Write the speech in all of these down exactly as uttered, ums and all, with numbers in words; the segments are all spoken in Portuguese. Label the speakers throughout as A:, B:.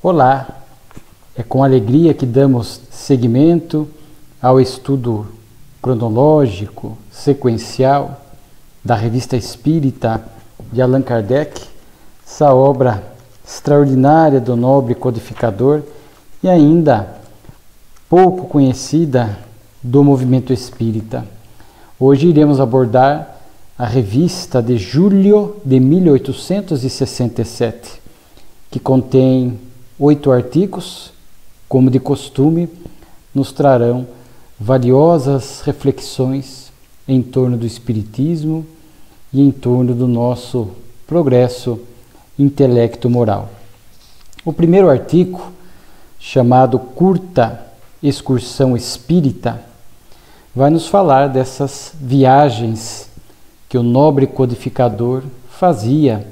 A: Olá, é com alegria que damos seguimento ao estudo cronológico, sequencial da Revista Espírita de Allan Kardec, essa obra extraordinária do nobre codificador e ainda pouco conhecida do movimento espírita. Hoje iremos abordar a revista de julho de mil oitocentos e sessenta e sete, que contém oito artigos, como de costume, nos trarão valiosas reflexões em torno do espiritismo e em torno do nosso progresso intelecto-moral. O primeiro artigo, chamado Curta Excursão Espírita, vai nos falar dessas viagens que o nobre codificador fazia,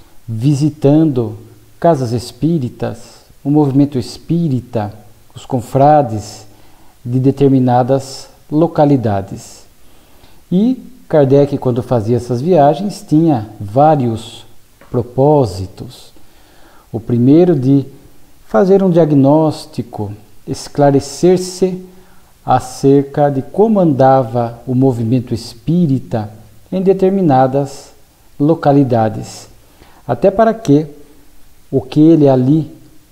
A: visitando casas espíritas, o movimento espírita, os confrades de determinadas localidades. E Kardec, quando fazia essas viagens, tinha vários propósitos. O primeiro de fazer um diagnóstico, esclarecer-se acerca de como andava o movimento espírita em determinadas localidades, até para que o que ele ali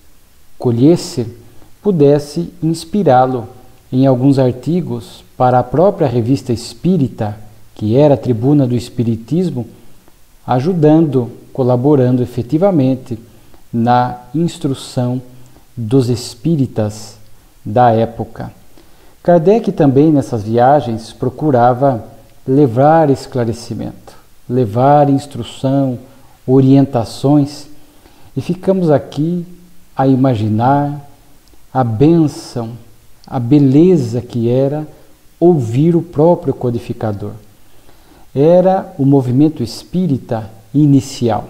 A: colhesse pudesse inspirá-lo em alguns artigos para a própria Revista Espírita, que era a tribuna do Espiritismo, ajudando, colaborando efetivamente na instrução dos espíritas da época. Kardec também nessas viagens procurava levar esclarecimento, levar instrução, orientações, e ficamos aqui a imaginar a bênção, a beleza que era ouvir o próprio codificador. Era o movimento espírita inicial,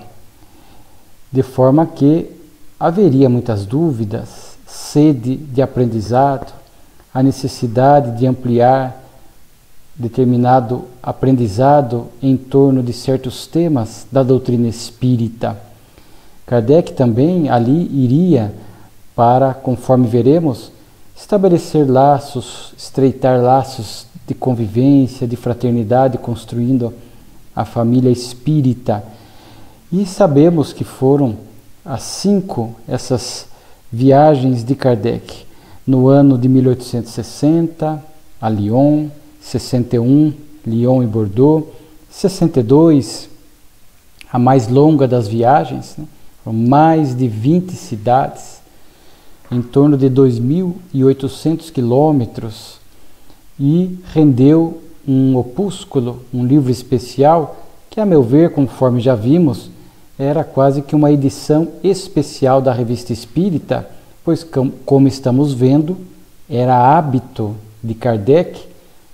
A: de forma que haveria muitas dúvidas, sede de aprendizado, a necessidade de ampliar determinado aprendizado em torno de certos temas da doutrina espírita. Kardec também ali iria para, conforme veremos, estabelecer laços, estreitar laços de convivência, de fraternidade, construindo a família espírita. E sabemos que foram as cinco essas viagens de Kardec. No ano de mil oitocentos e sessenta, a Lyon, sessenta e um, Lyon e Bordeaux, sessenta e dois, a mais longa das viagens, né? Foram mais de vinte cidades, em torno de dois mil e oitocentos quilômetros, e rendeu um opúsculo, um livro especial, que a meu ver, conforme já vimos, era quase que uma edição especial da Revista Espírita, pois, como estamos vendo, era hábito de Kardec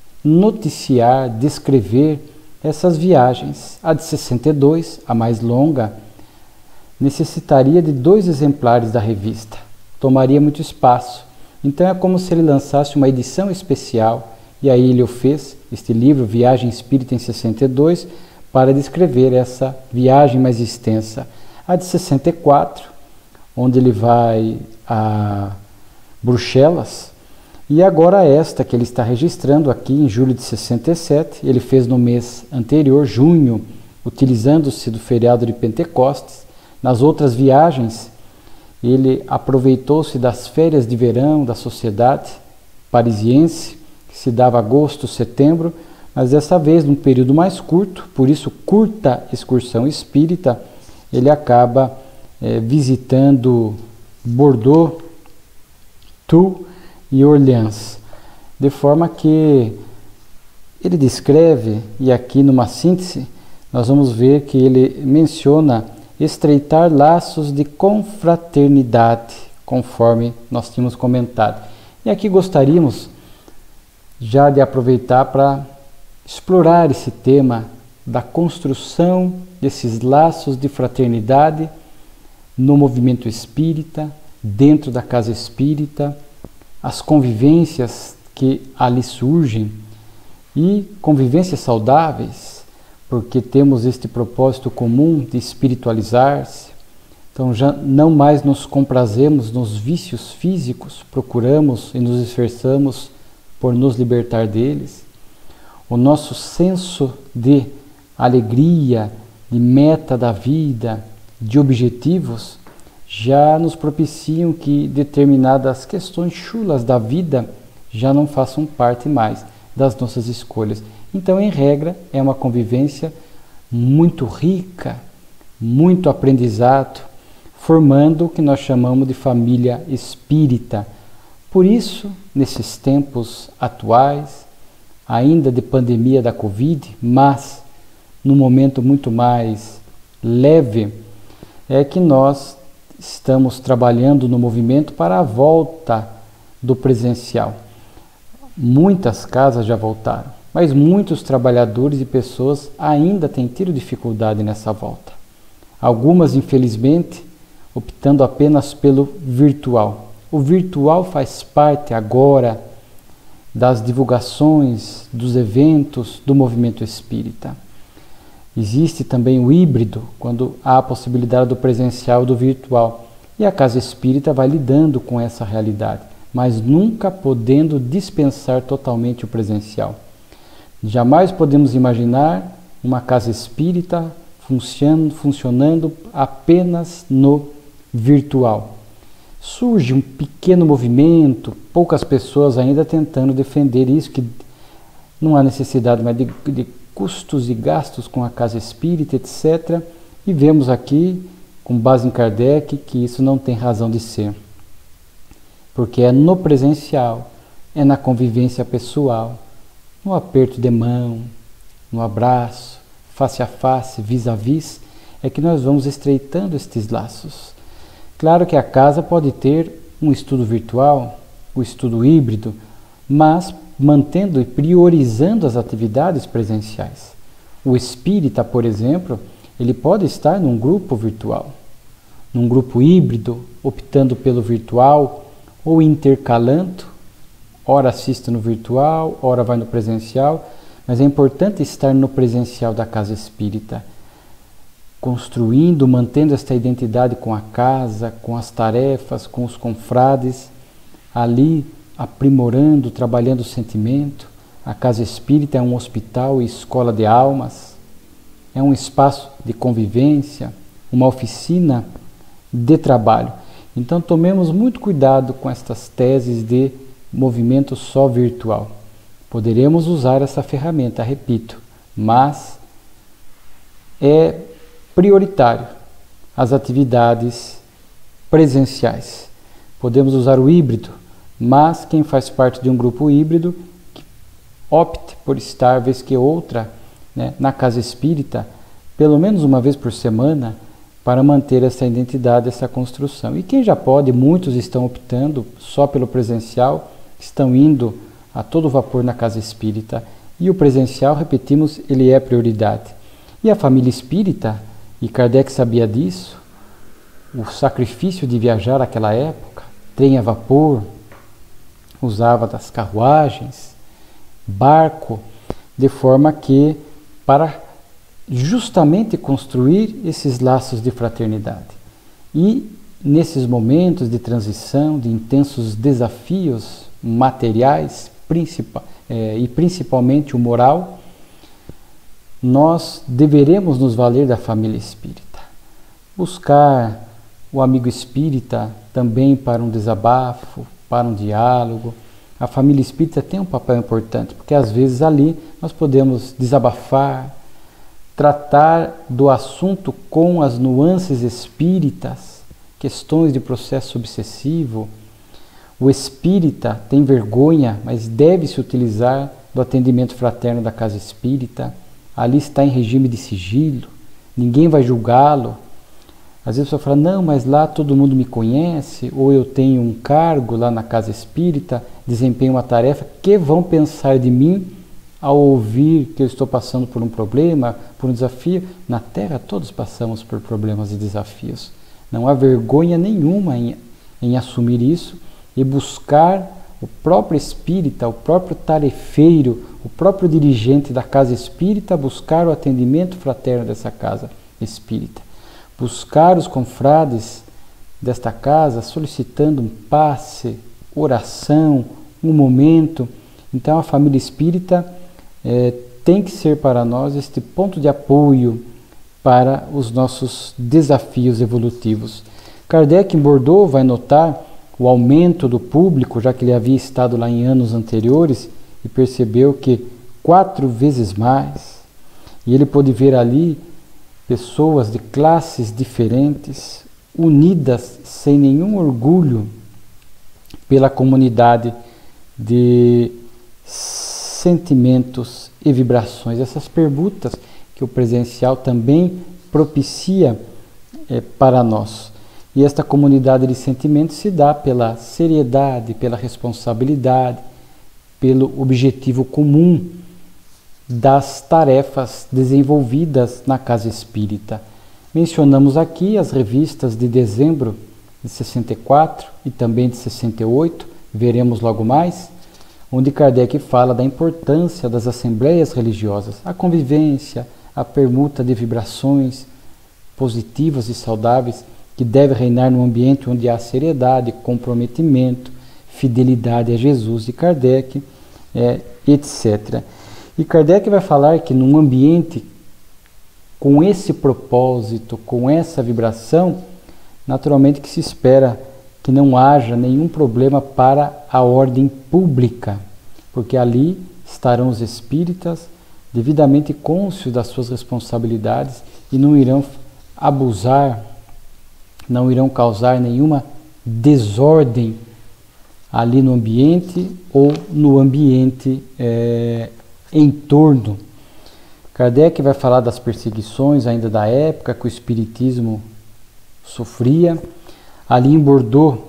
A: noticiar, descrever essas viagens. A de sessenta e dois, a mais longa, necessitaria de dois exemplares da revista, tomaria muito espaço. Então é como se ele lançasse uma edição especial, e aí ele o fez, este livro, Viagem Espírita em sessenta e dois, para descrever essa viagem mais extensa. A de sessenta e quatro, onde ele vai a Bruxelas, e agora esta que ele está registrando aqui em julho de sessenta e sete, ele fez no mês anterior, junho, utilizando-se do feriado de Pentecostes. Nas outras viagens, ele aproveitou-se das férias de verão da sociedade parisiense, que se dava agosto, setembro, mas dessa vez num período mais curto, por isso curta excursão espírita, ele acaba é, visitando Bordeaux, Tours e Orleans, de forma que ele descreve, e aqui numa síntese, nós vamos ver que ele menciona estreitar laços de confraternidade, conforme nós tínhamos comentado. E aqui gostaríamos já de aproveitar para explorar esse tema da construção desses laços de fraternidade no movimento espírita, dentro da casa espírita, as convivências que ali surgem e convivências saudáveis, porque temos este propósito comum de espiritualizar-se, Então já não mais nos comprazemos nos vícios físicos, procuramos e nos esforçamos por nos libertar deles. O nosso senso de alegria, de meta da vida, de objetivos, já nos propiciam que determinadas questões chulas da vida já não façam parte mais das nossas escolhas. Então, em regra, é uma convivência muito rica, muito aprendizado, formando o que nós chamamos de família espírita. Por isso, nesses tempos atuais, ainda de pandemia da Covid, mas num momento muito mais leve, é que nós estamos trabalhando no movimento para a volta do presencial. Muitas casas já voltaram, mas muitos trabalhadores e pessoas ainda têm tido dificuldade nessa volta. Algumas, infelizmente, optando apenas pelo virtual. O virtual faz parte agora das divulgações, dos eventos do movimento espírita. Existe também o híbrido, quando há a possibilidade do presencial e do virtual. E a casa espírita vai lidando com essa realidade, mas nunca podendo dispensar totalmente o presencial. Jamais podemos imaginar uma casa espírita funcionando, funcionando apenas no virtual. Surge um pequeno movimento, poucas pessoas ainda tentando defender isso, que não há necessidade mais de, de custos e gastos com a casa espírita, etcétera. E vemos aqui, com base em Kardec, que isso não tem razão de ser. Porque é no presencial, é na convivência pessoal, no aperto de mão, no abraço, face a face, vis a vis, é que nós vamos estreitando estes laços. Claro que a casa pode ter um estudo virtual, o estudo híbrido, mas mantendo e priorizando as atividades presenciais. O espírita, por exemplo, ele pode estar num grupo virtual, num grupo híbrido, optando pelo virtual ou intercalando, ora assiste no virtual, ora vai no presencial, mas é importante estar no presencial da casa espírita, construindo, mantendo esta identidade com a casa, com as tarefas, com os confrades, ali aprimorando, trabalhando o sentimento. A casa espírita é um hospital e escola de almas, é um espaço de convivência, uma oficina de trabalho. Então tomemos muito cuidado com estas teses de movimento só virtual. Poderemos usar essa ferramenta, repito, mas é prioritário as atividades presenciais. Podemos usar o híbrido, mas quem faz parte de um grupo híbrido, que opte por estar, vez que outra, né, na casa espírita, pelo menos uma vez por semana, para manter essa identidade, essa construção. E quem já pode, muitos estão optando só pelo presencial, estão indo a todo vapor na casa espírita. E o presencial, repetimos, ele é prioridade. E a família espírita, e Kardec sabia disso, o sacrifício de viajar naquela época, trem a vapor, usava das carruagens, barco, de forma que, para justamente construir esses laços de fraternidade. E nesses momentos de transição, de intensos desafios materiais, principal, é, e principalmente o moral, nós deveremos nos valer da família espírita. Buscar o amigo espírita também para um desabafo, para um diálogo. A família espírita tem um papel importante, porque às vezes ali nós podemos desabafar, tratar do assunto com as nuances espíritas, questões de processo obsessivo. O espírita tem vergonha, mas deve se utilizar do atendimento fraterno da casa espírita. Ali está em regime de sigilo, ninguém vai julgá-lo. Às vezes a pessoa fala, não, mas lá todo mundo me conhece, ou eu tenho um cargo lá na casa espírita, desempenho uma tarefa, que vão pensar de mim ao ouvir que eu estou passando por um problema, por um desafio? Na Terra todos passamos por problemas e desafios. Não há vergonha nenhuma em, em assumir isso e buscar o próprio espírita, o próprio tarefeiro, o próprio dirigente da casa espírita, buscar o atendimento fraterno dessa casa espírita. buscar os confrades desta casa, solicitando um passe, oração, um momento. Então a família espírita é, tem que ser para nós este ponto de apoio para os nossos desafios evolutivos. Kardec em Bordeaux vai notar o aumento do público, já que ele havia estado lá em anos anteriores, e percebeu que quatro vezes mais, e ele pôde ver ali pessoas de classes diferentes, unidas sem nenhum orgulho pela comunidade de sentimentos e vibrações. Essas permutas que o presencial também propicia é, para nós. E esta comunidade de sentimentos se dá pela seriedade, pela responsabilidade, pelo objetivo comum das tarefas desenvolvidas na casa espírita. Mencionamos aqui as revistas de dezembro de sessenta e quatro e também de sessenta e oito, veremos logo mais, onde Kardec fala da importância das assembleias religiosas, a convivência, a permuta de vibrações positivas e saudáveis que deve reinar num ambiente onde há seriedade, comprometimento, fidelidade a Jesus de Kardec, é, etcétera. E Kardec vai falar que num ambiente com esse propósito, com essa vibração, naturalmente que se espera que não haja nenhum problema para a ordem pública, porque ali estarão os espíritas devidamente cônscios das suas responsabilidades e não irão abusar, não irão causar nenhuma desordem ali no ambiente ou no ambiente é, em torno. Kardec vai falar das perseguições ainda da época que o espiritismo sofria. Ali em Bordeaux,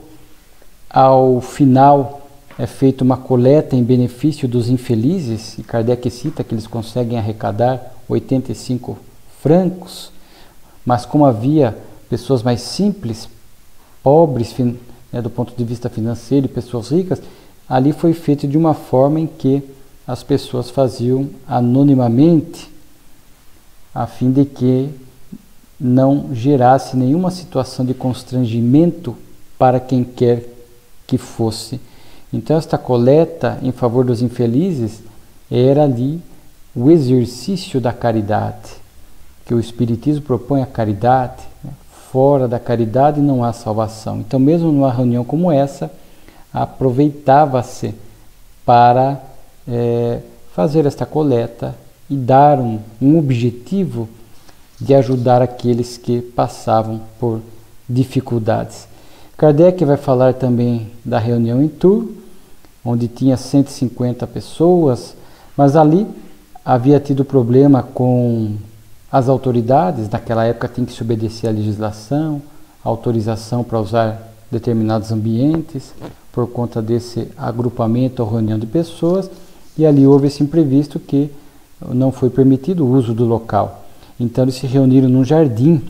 A: ao final, é feita uma coleta em benefício dos infelizes, e Kardec cita que eles conseguem arrecadar oitenta e cinco francos, mas como havia pessoas mais simples, pobres, né, do ponto de vista financeiro, e pessoas ricas, ali foi feito de uma forma em que as pessoas faziam anonimamente, a fim de que não gerasse nenhuma situação de constrangimento para quem quer que fosse. Então esta coleta em favor dos infelizes era ali o exercício da caridade, que o Espiritismo propõe a caridade, né? Fora da caridade não há salvação. Então mesmo numa reunião como essa, aproveitava-se para é, fazer esta coleta e dar um, um objetivo de ajudar aqueles que passavam por dificuldades. Kardec vai falar também da reunião em Tours, onde tinha cento e cinquenta pessoas, mas ali havia tido problema com as autoridades. Naquela época tem que se obedecer à legislação, a autorização para usar determinados ambientes, por conta desse agrupamento ou reunião de pessoas, e ali houve esse imprevisto que não foi permitido o uso do local. Então eles se reuniram num jardim,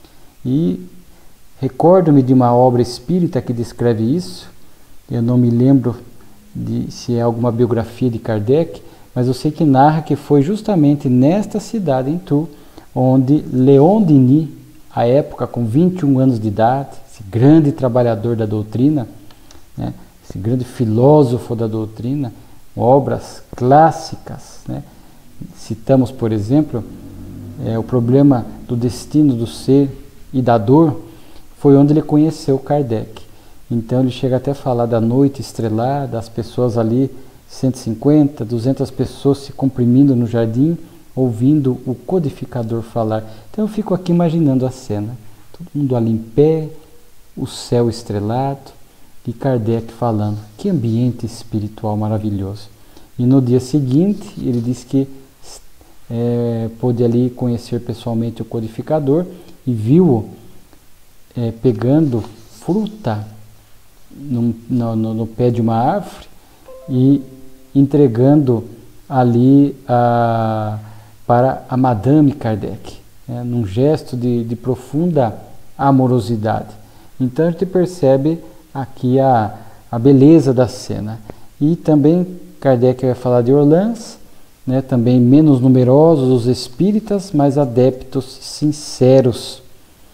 A: e recordo-me de uma obra espírita que descreve isso. Eu não me lembro de se é alguma biografia de Kardec, mas eu sei que narra que foi justamente nesta cidade, em Tours, onde Leon Denis, à época com vinte e um anos de idade, esse grande trabalhador da doutrina, né, esse grande filósofo da doutrina, obras clássicas, né, citamos, por exemplo, é, o problema do destino do ser e da dor, foi onde ele conheceu Kardec. Então ele chega até a falar da noite estrelada, as pessoas ali, cento e cinquenta, duzentas pessoas se comprimindo no jardim, ouvindo o codificador falar. Então eu fico aqui imaginando a cena, todo mundo ali em pé, o céu estrelado e Kardec falando. Que ambiente espiritual maravilhoso. E no dia seguinte ele diz que é, pôde ali conhecer pessoalmente o codificador e viu-o é, pegando fruta no, no, no pé de uma árvore e entregando ali a, para a Madame Kardec, né, num gesto de, de profunda amorosidade. Então a gente percebe aqui a, a beleza da cena. E também Kardec vai falar de Orleans, né, também menos numerosos os espíritas, mas adeptos sinceros.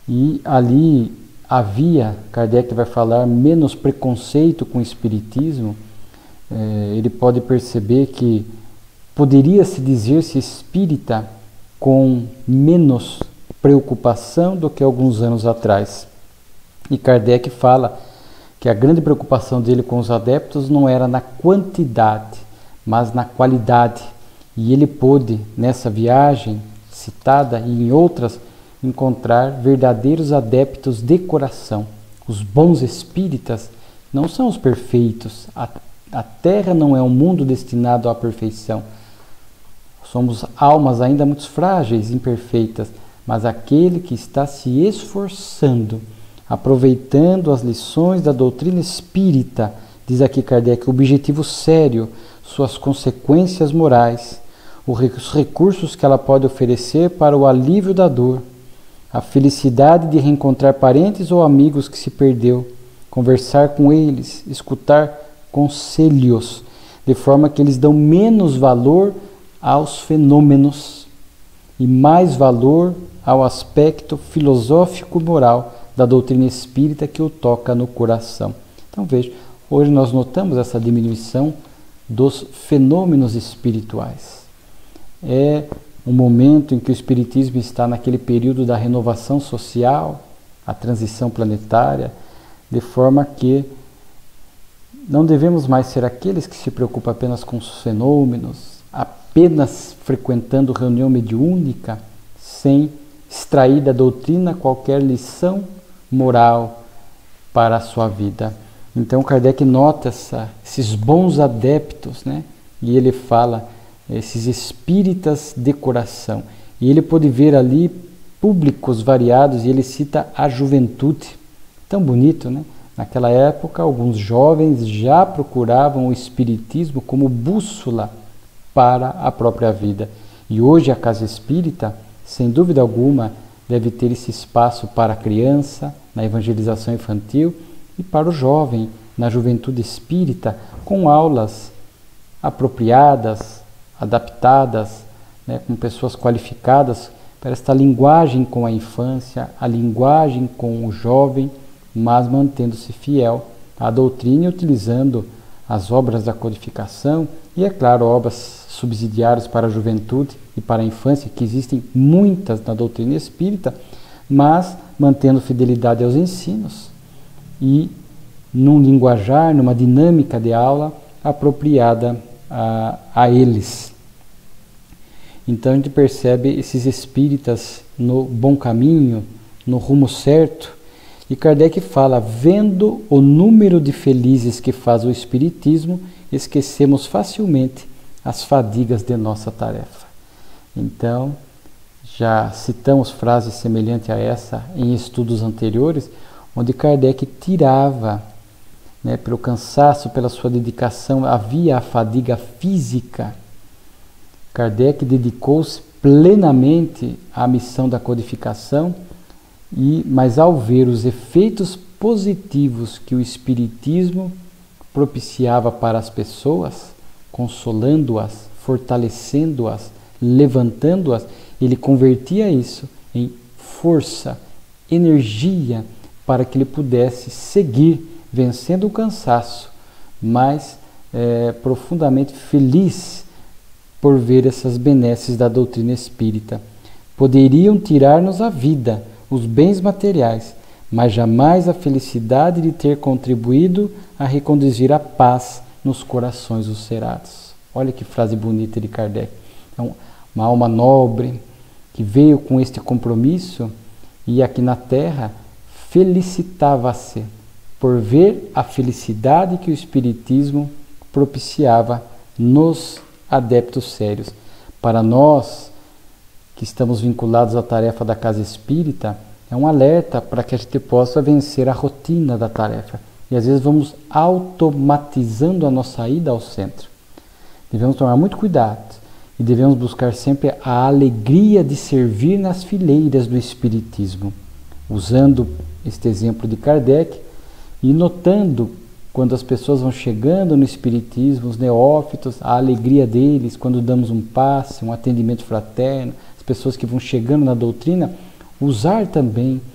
A: E ali havia, Kardec vai falar, menos preconceito com o espiritismo. É, ele pode perceber que poderia-se dizer-se espírita com menos preocupação do que alguns anos atrás. E Kardec fala que a grande preocupação dele com os adeptos não era na quantidade, mas na qualidade. E ele pôde, nessa viagem citada e em outras, encontrar verdadeiros adeptos de coração. Os bons espíritas não são os perfeitos. A, a Terra não é um mundo destinado à perfeição. Somos almas ainda muito frágeis, imperfeitas, mas aquele que está se esforçando, aproveitando as lições da doutrina espírita, diz aqui Kardec, o objetivo sério, suas consequências morais, os recursos que ela pode oferecer para o alívio da dor, a felicidade de reencontrar parentes ou amigos que se perdeu, conversar com eles, escutar conselhos, de forma que eles dão menos valor aos fenômenos e mais valor ao aspecto filosófico-moral da doutrina espírita que o toca no coração. Então veja, hoje nós notamos essa diminuição dos fenômenos espirituais. É um momento em que o espiritismo está naquele período da renovação social, a transição planetária, de forma que não devemos mais ser aqueles que se preocupam apenas com os fenômenos, apenas frequentando reunião mediúnica, sem extrair da doutrina qualquer lição moral para a sua vida. Então Kardec nota essa, esses bons adeptos, né? E ele fala, esses espíritas de coração. E ele pode ver ali públicos variados, e ele cita a juventude. Tão bonito, né? Naquela época, alguns jovens já procuravam o espiritismo como bússola para a própria vida. E hoje a Casa Espírita, sem dúvida alguma, deve ter esse espaço para a criança, na evangelização infantil, e para o jovem, na juventude espírita, com aulas apropriadas, adaptadas, né, com pessoas qualificadas para esta linguagem com a infância, a linguagem com o jovem, mas mantendo-se fiel à doutrina e utilizando as obras da codificação e, é claro, obras subsidiárias para a juventude e para a infância, que existem muitas na doutrina espírita, mas mantendo fidelidade aos ensinos e num linguajar, numa dinâmica de aula apropriada a, a eles. Então a gente percebe esses espíritas no bom caminho, no rumo certo, e Kardec fala, vendo o número de felizes que faz o espiritismo, esquecemos facilmente as fadigas de nossa tarefa. Então, já citamos frases semelhantes a essa em estudos anteriores, onde Kardec tirava, né, pelo cansaço, pela sua dedicação, havia a fadiga física. Kardec dedicou-se plenamente à missão da codificação, e, mas ao ver os efeitos positivos que o Espiritismo propiciava para as pessoas, consolando-as, fortalecendo-as, levantando-as, ele convertia isso em força, energia, para que ele pudesse seguir vencendo o cansaço, mas é, profundamente feliz por ver essas benesses da doutrina espírita. Poderiam tirar-nos a vida, os bens materiais, mas jamais a felicidade de ter contribuído a reconduzir a paz nos corações ulcerados. Olha que frase bonita de Kardec. Então, uma alma nobre que veio com este compromisso e aqui na Terra felicitava-se por ver a felicidade que o Espiritismo propiciava nos adeptos sérios. Para nós que estamos vinculados à tarefa da Casa Espírita, é um alerta para que a gente possa vencer a rotina da tarefa. E às vezes vamos automatizando a nossa ida ao centro. Devemos tomar muito cuidado e devemos buscar sempre a alegria de servir nas fileiras do Espiritismo, usando este exemplo de Kardec e notando quando as pessoas vão chegando no Espiritismo, os neófitos, a alegria deles quando damos um passe, um atendimento fraterno, as pessoas que vão chegando na doutrina, usar também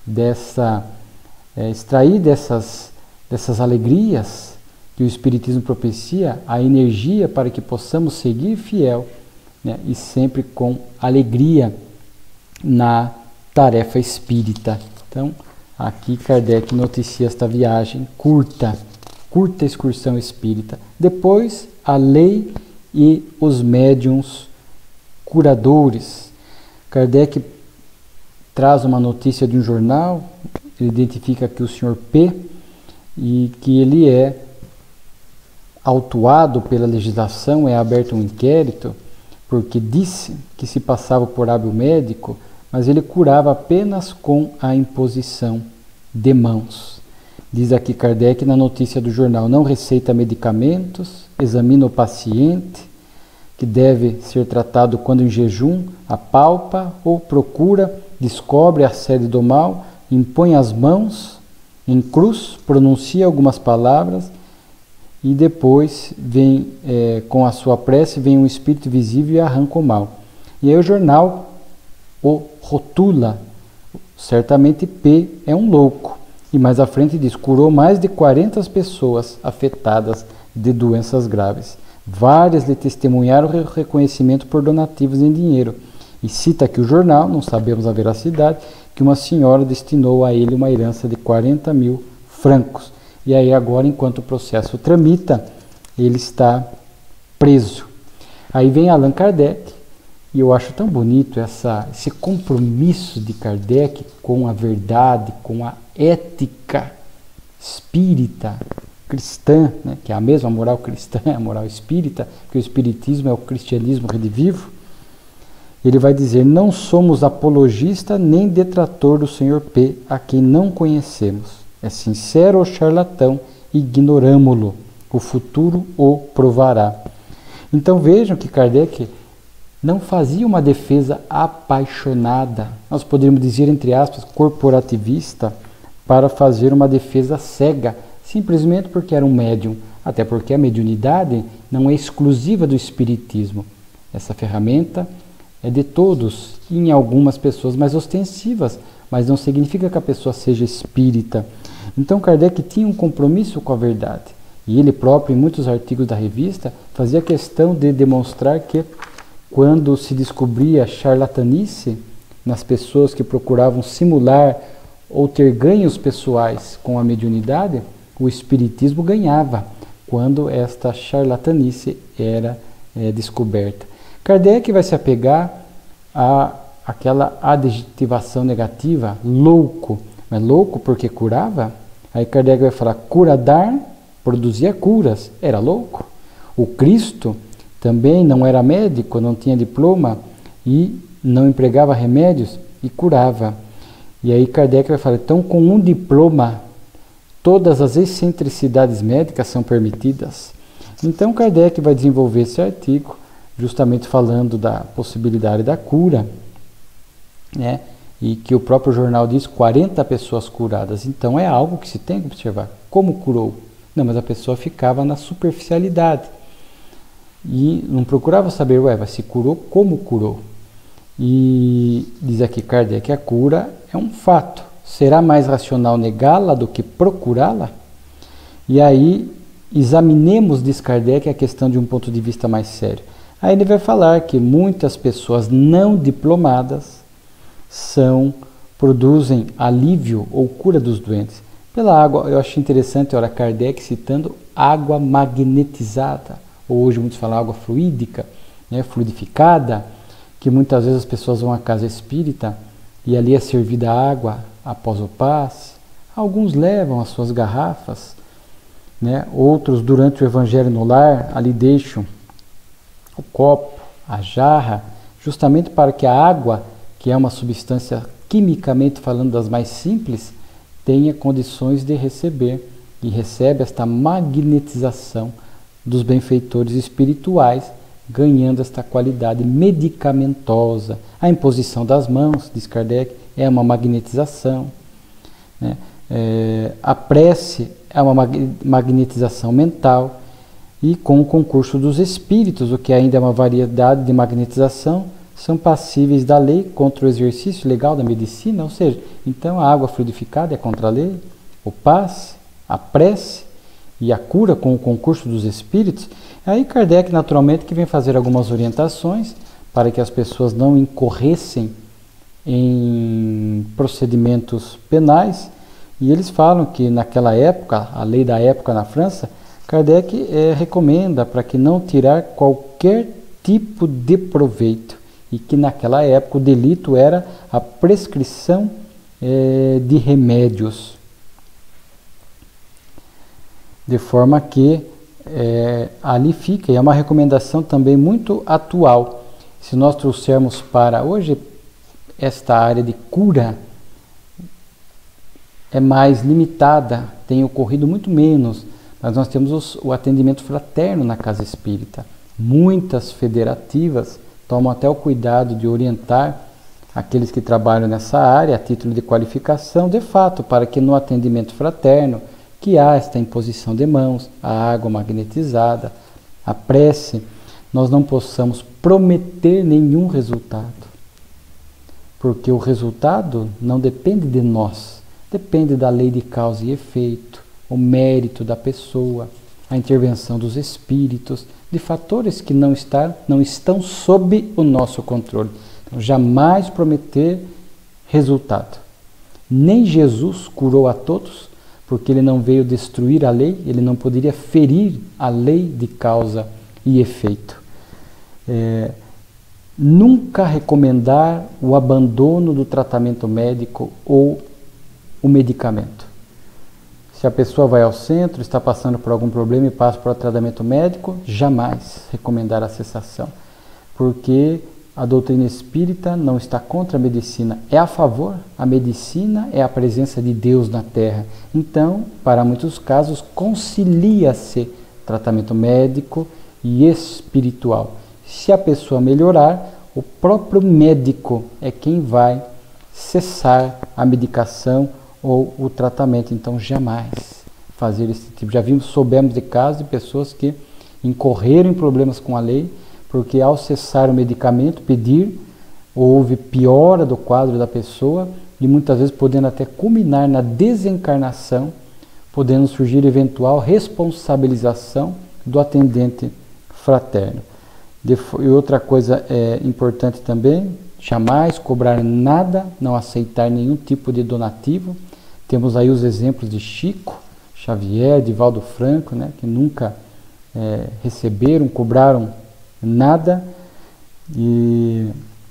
A: dessa, é, extrair dessas, dessas alegrias que o Espiritismo propicia, a energia para que possamos seguir fiel, né, e sempre com alegria na tarefa espírita. Então, aqui Kardec noticia esta viagem curta, curta excursão espírita. Depois, a lei e os médiuns curadores. Kardec traz uma notícia de um jornal, ele identifica aqui o senhor P, e que ele é autuado pela legislação, é aberto um inquérito, porque disse que se passava por hábil médico, mas ele curava apenas com a imposição de mãos. Diz aqui Kardec na notícia do jornal: não receita medicamentos, examina o paciente, que deve ser tratado quando em jejum, apalpa ou procura, descobre a sede do mal, impõe as mãos em cruz, pronuncia algumas palavras e depois vem, é, com a sua prece, vem um espírito visível e arranca o mal. E aí o jornal o rotula, certamente P é um louco. E mais à frente diz: curou mais de quarenta pessoas afetadas de doenças graves. Várias lhe testemunharam o reconhecimento por donativos em dinheiro. E cita aqui o jornal, não sabemos a veracidade, que uma senhora destinou a ele uma herança de quarenta mil francos. E aí agora, enquanto o processo tramita, ele está preso. Aí vem Allan Kardec, e eu acho tão bonito essa, esse compromisso de Kardec com a verdade, com a ética espírita, cristã, né, que é a mesma moral cristã, a moral espírita, que o espiritismo é o cristianismo redivivo. Ele vai dizer: não somos apologista nem detrator do senhor P, a quem não conhecemos. É sincero ou charlatão, ignoramo-lo. O futuro o provará. Então vejam que Kardec não fazia uma defesa apaixonada, nós poderíamos dizer, entre aspas, corporativista, para fazer uma defesa cega, simplesmente porque era um médium, até porque a mediunidade não é exclusiva do espiritismo. Essa ferramenta é de todos, e em algumas pessoas mais ostensivas, mas não significa que a pessoa seja espírita. Então Kardec tinha um compromisso com a verdade, e ele próprio, em muitos artigos da revista, fazia questão de demonstrar que, quando se descobria charlatanice nas pessoas que procuravam simular ou ter ganhos pessoais com a mediunidade, o espiritismo ganhava quando esta charlatanice era é, descoberta. Kardec vai se apegar a aquela adjetivação negativa, louco. Mas louco porque curava? Aí Kardec vai falar: curadar produzia curas, era louco. O Cristo também não era médico, não tinha diploma e não empregava remédios e curava. E aí Kardec vai falar: então, com um diploma, todas as excentricidades médicas são permitidas. Então Kardec vai desenvolver esse artigo justamente falando da possibilidade da cura, né? E que o próprio jornal diz quarenta pessoas curadas. Então é algo que se tem que observar. Como curou? Não, mas a pessoa ficava na superficialidade e não procurava saber, ué, mas se curou, como curou? E diz aqui Kardec: a cura é um fato. Será mais racional negá-la do que procurá-la? E aí examinemos, diz Kardec, a questão de um ponto de vista mais sério. Aí ele vai falar que muitas pessoas não diplomadas são, produzem alívio ou cura dos doentes pela água. Eu achei interessante, olha, Kardec citando água magnetizada, ou hoje muitos falam água fluídica, né, fluidificada, que muitas vezes as pessoas vão à casa espírita e ali é servida água após o passe. Alguns levam as suas garrafas, né, outros durante o evangelho no lar ali deixam o copo, a jarra, justamente para que a água, que é uma substância quimicamente falando das mais simples, tenha condições de receber, e recebe esta magnetização dos benfeitores espirituais, ganhando esta qualidade medicamentosa. A imposição das mãos, diz Kardec, é uma magnetização, né? É, a prece é uma magnetização mental, e com o concurso dos espíritos, o que ainda é uma variedade de magnetização, são passíveis da lei contra o exercício legal da medicina, ou seja, então a água fluidificada é contra a lei, o passe, a prece e a cura com o concurso dos espíritos. Aí Kardec, naturalmente, que vem fazer algumas orientações para que as pessoas não incorressem em procedimentos penais, e eles falam que naquela época, a lei da época na França, Kardec é, recomenda para que não tirar qualquer tipo de proveito, e que naquela época o delito era a prescrição é, de remédios, de forma que é, ali fica, e é uma recomendação também muito atual. Se nós trouxermos para hoje, esta área de cura é mais limitada, tem ocorrido muito menos, mas nós temos os, o atendimento fraterno na casa espírita. Muitas federativas tomam até o cuidado de orientar aqueles que trabalham nessa área, a título de qualificação, de fato, para que no atendimento fraterno, que há esta imposição de mãos, a água magnetizada, a prece, nós não possamos prometer nenhum resultado. Porque o resultado não depende de nós, depende da lei de causa e efeito, o mérito da pessoa, a intervenção dos espíritos, de fatores que não, está, não estão sob o nosso controle. Então, jamais prometer resultado. Nem Jesus curou a todos, porque ele não veio destruir a lei, ele não poderia ferir a lei de causa e efeito. É, nunca recomendar o abandono do tratamento médico ou o medicamento. Se a pessoa vai ao centro, está passando por algum problema e passa para o tratamento médico, jamais recomendar a cessação, porque a doutrina espírita não está contra a medicina, é a favor. A medicina é a presença de Deus na Terra. Então, para muitos casos, concilia-se tratamento médico e espiritual. Se a pessoa melhorar, o próprio médico é quem vai cessar a medicação ou o tratamento. Então, jamais fazer esse tipo. Já vimos, soubemos de casos de pessoas que incorreram em problemas com a lei, porque ao cessar o medicamento, pedir, houve piora do quadro da pessoa e muitas vezes podendo até culminar na desencarnação, podendo surgir eventual responsabilização do atendente fraterno. E outra coisa é importante também, jamais cobrar nada, não aceitar nenhum tipo de donativo. Temos aí os exemplos de Chico Xavier, de Valdo Franco, né, que nunca é, receberam, cobraram nada. E,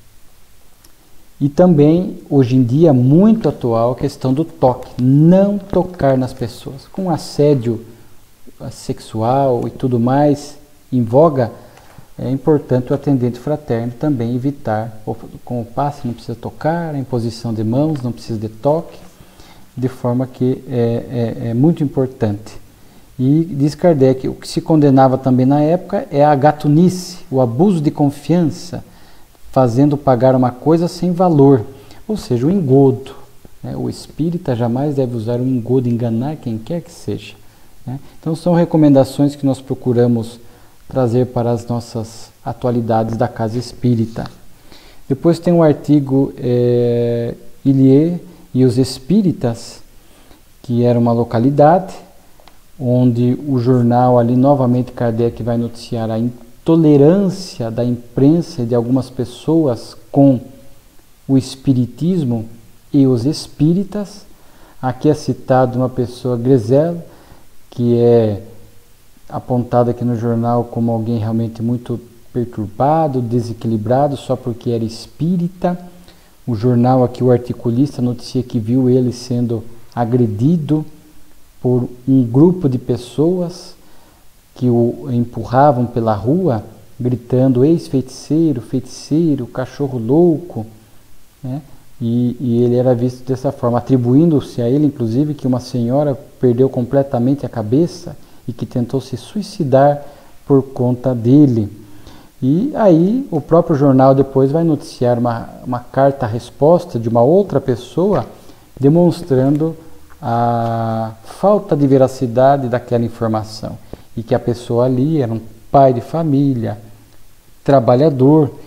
A: e também, hoje em dia, muito atual, a questão do toque. Não tocar nas pessoas. Com assédio sexual e tudo mais em voga, é importante o atendente fraterno também evitar, com o passe não precisa tocar, a imposição de mãos não precisa de toque, de forma que é, é, é muito importante. E diz Kardec, o que se condenava também na época é a gatunice, o abuso de confiança, fazendo pagar uma coisa sem valor, ou seja, o engodo. Né? O espírita jamais deve usar um engodo, enganar quem quer que seja. Né? Então são recomendações que nós procuramos trazer para as nossas atualidades da casa espírita. Depois tem o artigo é, Ilie e os Espíritas, que era uma localidade, onde o jornal ali, novamente Kardec vai noticiar a intolerância da imprensa e de algumas pessoas com o espiritismo e os espíritas. Aqui é citado uma pessoa, Grezelo, que é apontada aqui no jornal como alguém realmente muito perturbado, desequilibrado, só porque era espírita. O jornal aqui, o articulista, noticia que viu ele sendo agredido por um grupo de pessoas que o empurravam pela rua, gritando, ex-feiticeiro, feiticeiro, cachorro louco, né? E, e ele era visto dessa forma, atribuindo-se a ele, inclusive, que uma senhora perdeu completamente a cabeça e que tentou se suicidar por conta dele. E aí o próprio jornal depois vai noticiar uma, uma carta-resposta de uma outra pessoa, demonstrando a falta de veracidade daquela informação, e que a pessoa ali era um pai de família, trabalhador,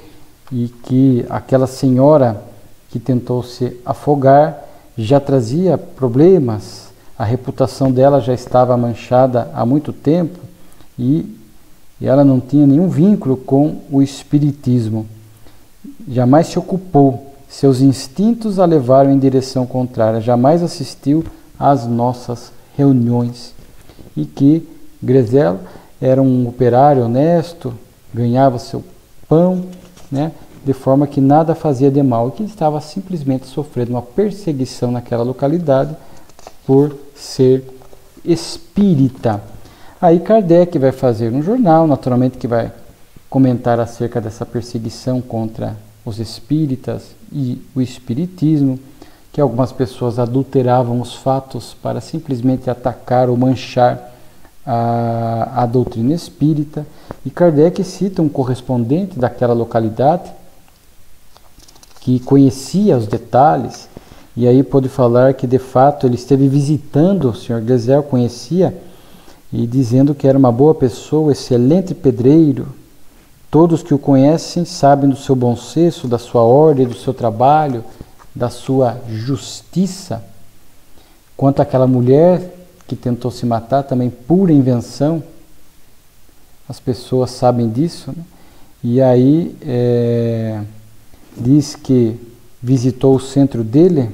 A: e que aquela senhora que tentou se afogar já trazia problemas, a reputação dela já estava manchada há muito tempo e, e ela não tinha nenhum vínculo com o espiritismo. Jamais se ocupou, seus instintos a levaram em direção contrária, jamais assistiu às nossas reuniões. E que Grezelo era um operário honesto, ganhava seu pão, né, de forma que nada fazia de mal, e que estava simplesmente sofrendo uma perseguição naquela localidade por ser espírita. Aí Kardec vai fazer um jornal, naturalmente, que vai comentar acerca dessa perseguição contra os espíritas e o espiritismo, que algumas pessoas adulteravam os fatos para simplesmente atacar ou manchar a, a doutrina espírita. E Kardec cita um correspondente daquela localidade que conhecia os detalhes, e aí pode falar que de fato ele esteve visitando o senhor Grezelo, conhecia, e dizendo que era uma boa pessoa, excelente pedreiro. Todos que o conhecem sabem do seu bom senso, da sua ordem, do seu trabalho, da sua justiça. Quanto àquela mulher que tentou se matar, também pura invenção, as pessoas sabem disso, né? E aí é, diz que visitou o centro dele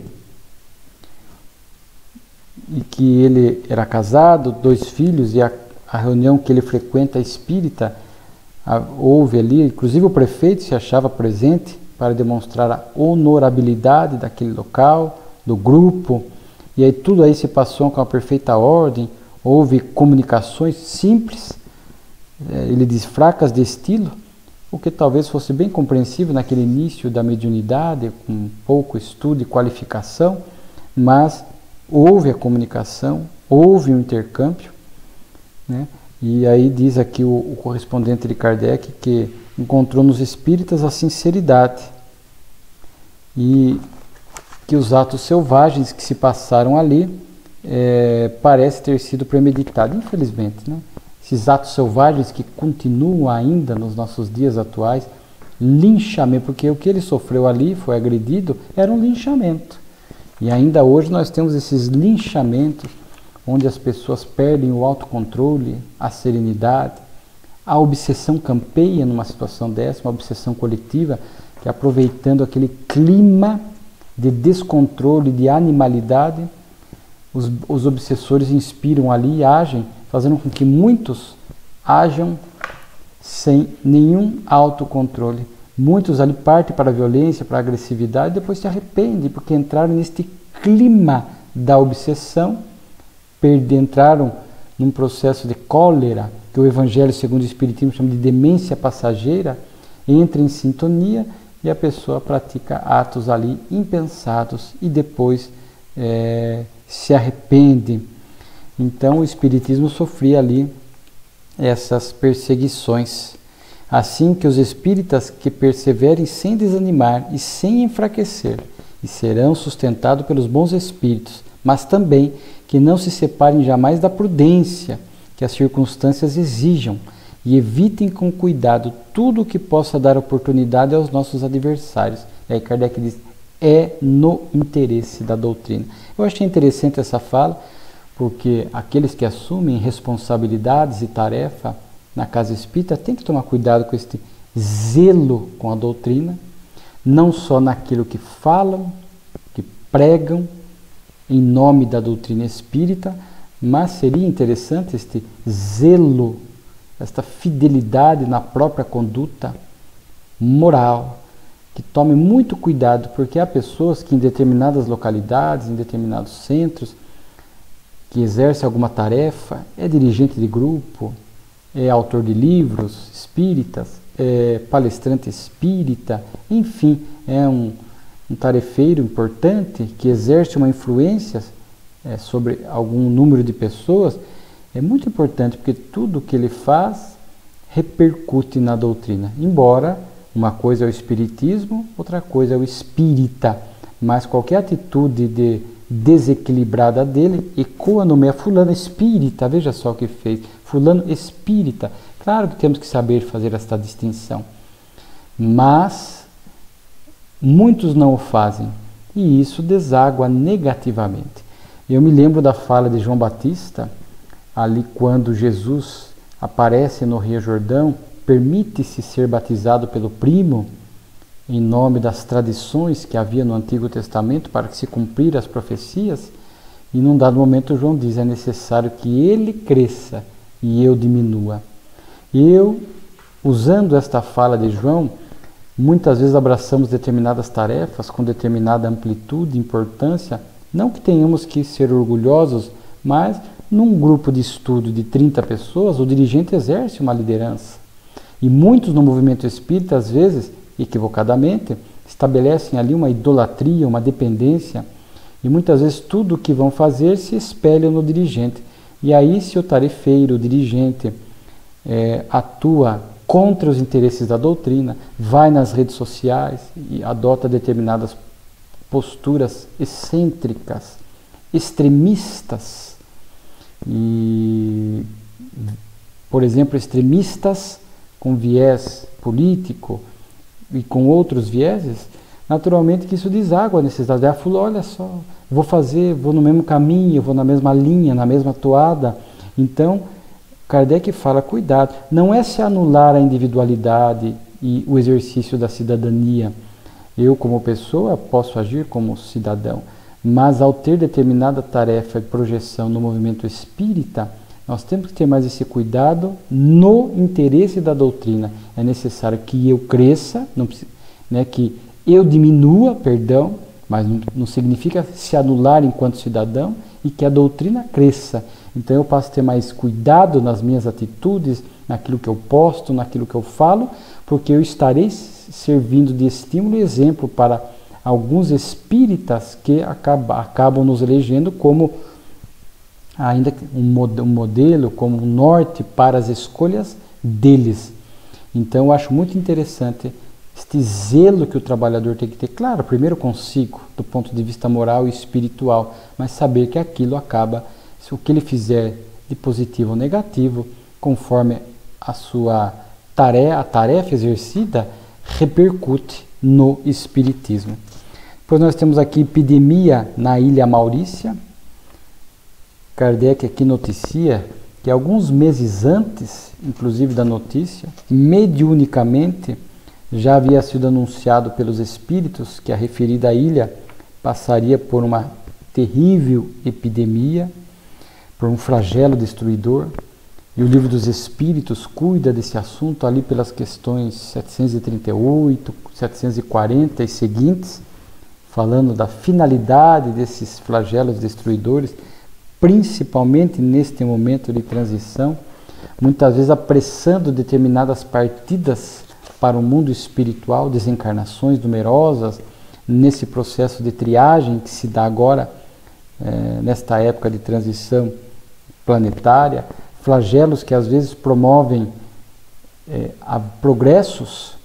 A: e que ele era casado, dois filhos, e a, a reunião que ele frequenta espírita, a, houve ali, inclusive o prefeito se achava presente para demonstrar a honorabilidade daquele local, do grupo, e aí tudo aí se passou com a perfeita ordem, houve comunicações simples, ele diz fracas de estilo, o que talvez fosse bem compreensível naquele início da mediunidade, com pouco estudo e qualificação, mas houve a comunicação, houve o um intercâmbio, né? E aí diz aqui o, o correspondente de Kardec que encontrou nos espíritas a sinceridade e que os atos selvagens que se passaram ali é, parece ter sido premeditado, infelizmente, né? Esses atos selvagens que continuam ainda nos nossos dias atuais, linchamento, porque o que ele sofreu ali, foi agredido, era um linchamento. E ainda hoje nós temos esses linchamentos, onde as pessoas perdem o autocontrole, a serenidade, a obsessão campeia numa situação dessa, uma obsessão coletiva, que aproveitando aquele clima de descontrole, de animalidade, os, os obsessores inspiram ali e agem, fazendo com que muitos ajam sem nenhum autocontrole. Muitos ali partem para a violência, para a agressividade, e depois se arrependem, porque entraram neste clima da obsessão, perde, entraram num processo de cólera, que o Evangelho segundo o Espiritismo chama de demência passageira, entra em sintonia e a pessoa pratica atos ali impensados e depois é, se arrepende. Então o Espiritismo sofria ali essas perseguições. Assim que os espíritas que perseverem sem desanimar e sem enfraquecer, e serão sustentados pelos bons espíritos, mas também que não se separem jamais da prudência que as circunstâncias exijam e evitem com cuidado tudo o que possa dar oportunidade aos nossos adversários. E aí Kardec diz, é no interesse da doutrina. Eu achei interessante essa fala, porque aqueles que assumem responsabilidades e tarefa na casa espírita têm que tomar cuidado com este zelo com a doutrina, não só naquilo que falam, que pregam em nome da doutrina espírita, mas seria interessante este zelo, esta fidelidade na própria conduta moral, que tome muito cuidado, porque há pessoas que em determinadas localidades, em determinados centros, que exerce alguma tarefa, é dirigente de grupo, é autor de livros espíritas, é palestrante espírita, enfim, é um, um tarefeiro importante que exerce uma influência é, sobre algum número de pessoas. É muito importante, porque tudo que ele faz repercute na doutrina, embora uma coisa é o espiritismo, outra coisa é o espírita, mas qualquer atitude de desequilibrada dele ecoa no meio. Fulano espírita, veja só o que fez, fulano espírita. Claro que temos que saber fazer esta distinção, mas muitos não o fazem, e isso deságua negativamente. Eu me lembro da fala de João Batista, ali quando Jesus aparece no Rio Jordão, permite-se ser batizado pelo primo, em nome das tradições que havia no Antigo Testamento para que se cumprir as profecias, e num dado momento João diz, é necessário que ele cresça e eu diminua. Eu, usando esta fala de João, muitas vezes abraçamos determinadas tarefas com determinada amplitude e importância, não que tenhamos que ser orgulhosos, mas num grupo de estudo de trinta pessoas, o dirigente exerce uma liderança. E muitos no movimento espírita, às vezes, equivocadamente, estabelecem ali uma idolatria, uma dependência, e muitas vezes tudo o que vão fazer se espelha no dirigente. E aí, se o tarefeiro, o dirigente, é, atua contra os interesses da doutrina, vai nas redes sociais e adota determinadas posturas excêntricas, extremistas, e, por exemplo, extremistas com viés político e com outros vieses, naturalmente que isso deságua a necessidade. Ah, fulano, olha só, vou fazer, vou no mesmo caminho, vou na mesma linha, na mesma toada. Então, Kardec fala, cuidado, não é se anular a individualidade e o exercício da cidadania. Eu, como pessoa, posso agir como cidadão, mas ao ter determinada tarefa e projeção no movimento espírita, nós temos que ter mais esse cuidado no interesse da doutrina. É necessário que eu cresça, não, né, que eu diminua, perdão, mas não, não significa se anular enquanto cidadão, e que a doutrina cresça. Então eu passo a ter mais cuidado nas minhas atitudes, naquilo que eu posto, naquilo que eu falo, porque eu estarei servindo de estímulo e exemplo para alguns espíritas que acaba, acabam nos elegendo como ainda um modelo, como um norte para as escolhas deles. Então eu acho muito interessante este zelo que o trabalhador tem que ter, claro, primeiro consigo, do ponto de vista moral e espiritual, mas saber que aquilo acaba, se o que ele fizer de positivo ou negativo, conforme a sua tarefa, a tarefa exercida, repercute no espiritismo. Depois nós temos aqui epidemia na Ilha Maurícia. Kardec aqui noticia que alguns meses antes, inclusive da notícia, mediunicamente, já havia sido anunciado pelos espíritos que a referida ilha passaria por uma terrível epidemia, por um flagelo destruidor, e o Livro dos Espíritos cuida desse assunto ali pelas questões setecentos e trinta e oito, setecentos e quarenta e seguintes, falando da finalidade desses flagelos destruidores, principalmente neste momento de transição, muitas vezes apressando determinadas partidas para o mundo espiritual, desencarnações numerosas, nesse processo de triagem que se dá agora, é, nesta época de transição planetária, flagelos que às vezes promovem é, a progressos,